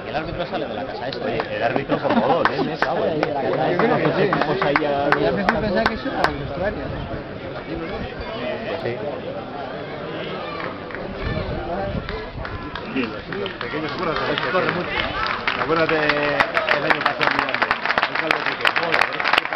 el árbitro sale de la casa esta. Oye, el árbitro por modo, me cago en Yo creo que sí. Ya me hace pensar que eso era el vestuario. Sí. Los pequeños curas corre mucho. Acuérdate el año pasado mirando.